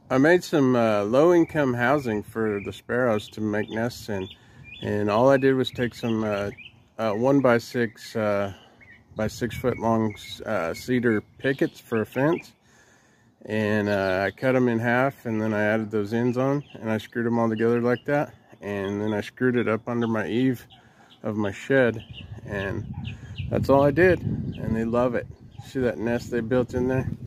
I made some low-income housing for the sparrows to make nests in, and all I did was take some 1x6 by 6 foot long cedar pickets for a fence, and I cut them in half, and then I added those ends on, and I screwed them all together like that, and then I screwed it up under my eave of my shed, and that's all I did, and they love it. See that nest they built in there?